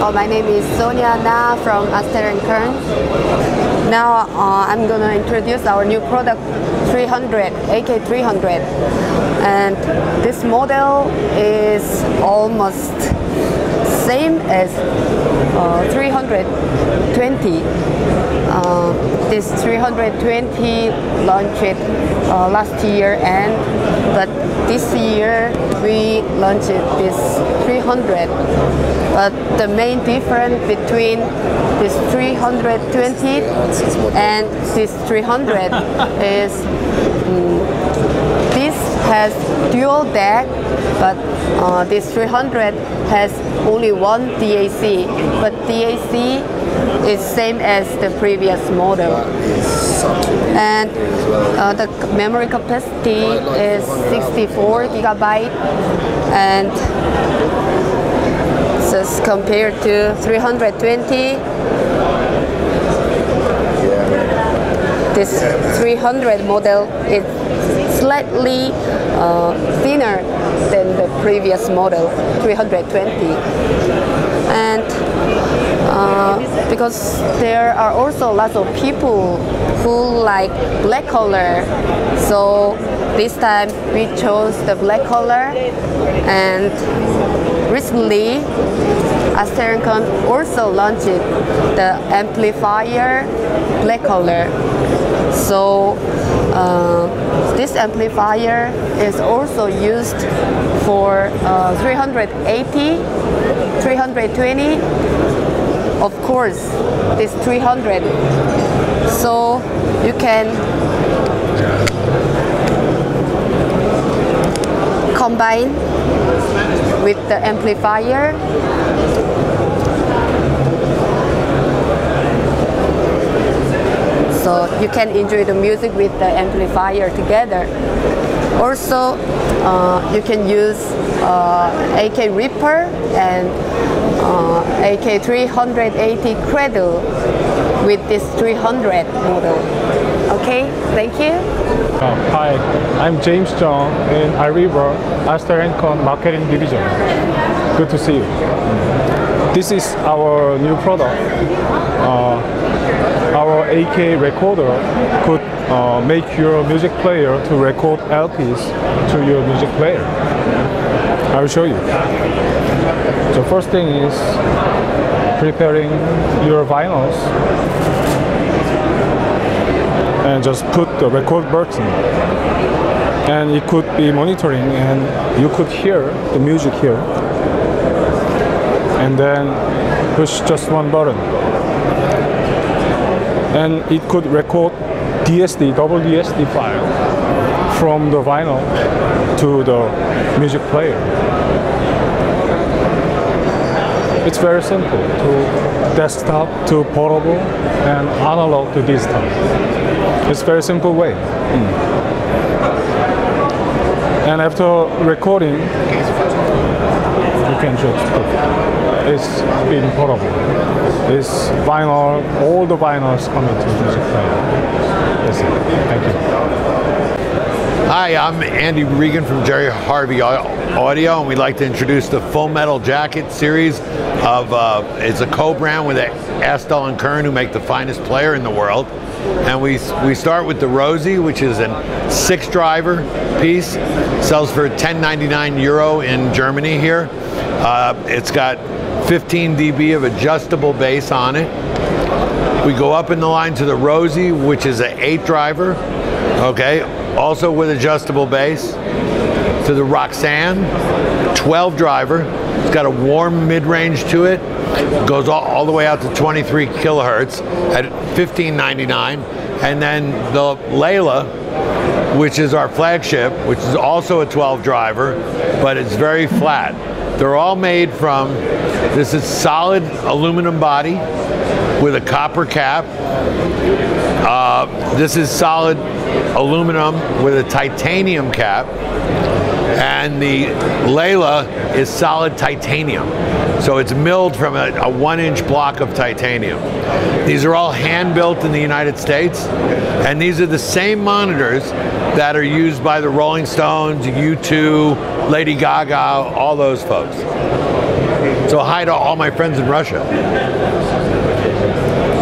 My name is Sonia Na from Aster & Kern. Now I'm going to introduce our new product 300, AK300. And this model is almost same as 320. This 320 launched last year, but this year we launched this 300. But the main difference between this 320 and this 300 is this has dual deck, but this 300 has only one DAC, but DAC is same as the previous model. And the memory capacity is 64 gigabyte, and just compared to 320, this 300 model is slightly thinner than the previous model 320. And because there are also lots of people who like black color, so this time we chose the black color. And recently Aster & Kern also launched the amplifier black color. So this amplifier is also used for 380, 320, of course this 300. So you can combine with the amplifier. So you can enjoy the music with the amplifier together. Also, you can use AK Reaper and AK380 Cradle with this 300 model. Okay, thank you. Hi, I'm James Jung in iRiver Aster & Kern Marketing Division. Good to see you. This is our new product. Our AK recorder could make your music player to record LPs to your music player. I will show you. The first thing is preparing your vinyls and just put the record button, and it could be monitoring and you could hear the music here, and then push just one button and it could record DSD, double DSD file from the vinyl to the music player. It's very simple, to desktop to portable and analog to digital. It's a very simple way. And after recording, you can just put it's being portable. It's vinyl, all the vinyls come into the music player. That's it. Thank you. Hi, I'm Andy Regan from Jerry Harvey Audio, and we'd like to introduce the Full Metal Jacket series of, it's a co-brand with Aster & Kern, who make the finest player in the world. And we start with the Rosie, which is a 6-driver piece, sells for €10.99 in Germany here. It's got 15 dB of adjustable bass on it. We go up in the line to the Rosie, which is an 8-driver, okay, also with adjustable bass. To the Roxanne, 12-driver. It's got a warm mid-range to it. Goes all the way out to 23 kilohertz at $15.99. And then the Layla, which is our flagship, which is also a 12-driver, but it's very flat. They're all made from, this is solid aluminum body with a copper cap. This is solid aluminum with a titanium cap. And the Layla is solid titanium. So it's milled from a 1-inch block of titanium. These are all hand-built in the United States, and these are the same monitors that are used by the Rolling Stones, U2, Lady Gaga, all those folks. So hi to all my friends in Russia.